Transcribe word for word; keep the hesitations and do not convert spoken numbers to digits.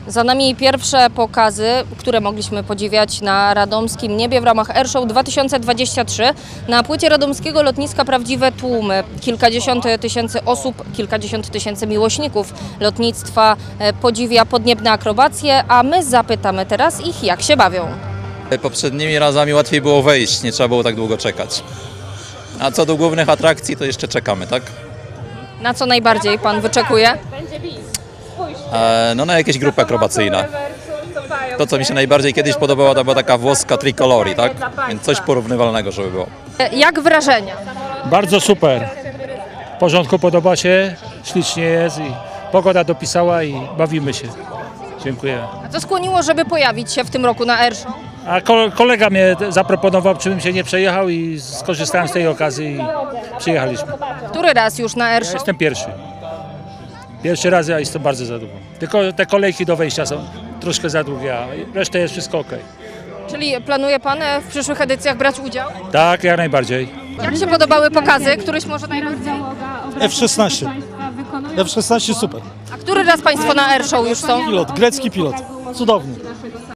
Za nami pierwsze pokazy, które mogliśmy podziwiać na radomskim niebie w ramach Airshow dwa tysiące dwadzieścia trzy. Na płycie radomskiego lotniska prawdziwe tłumy. Kilkadziesiąt tysięcy osób, kilkadziesiąt tysięcy miłośników lotnictwa podziwia podniebne akrobacje, a my zapytamy teraz ich, jak się bawią. Poprzednimi razami łatwiej było wejść, nie trzeba było tak długo czekać. A co do głównych atrakcji, to jeszcze czekamy, tak? Na co najbardziej pan wyczekuje? E, no na jakieś grupy akrobacyjne. To, co mi się najbardziej kiedyś podobało, to była taka włoska tricolori, tak? Więc coś porównywalnego, żeby było. Jak wrażenia? Bardzo super. W porządku, podoba się, ślicznie jest i pogoda dopisała i bawimy się. Dziękuję. A co skłoniło, żeby pojawić się w tym roku na Airshow? A kolega mnie zaproponował, czy bym się nie przejechał i skorzystałem z tej okazji i przyjechaliśmy. Który raz już na Ja Airshow? jestem pierwszy. Pierwszy raz ja jestem bardzo zadowolony. Tylko te kolejki do wejścia są troszkę za długie, a reszta jest wszystko ok. Czyli planuje pan w przyszłych edycjach brać udział? Tak, jak najbardziej. Jak się podobały pokazy? Któryś może najbardziej? F szesnaście. F szesnaście super. A który raz państwo na Airshow już są? Pilot, grecki pilot. Cudowny.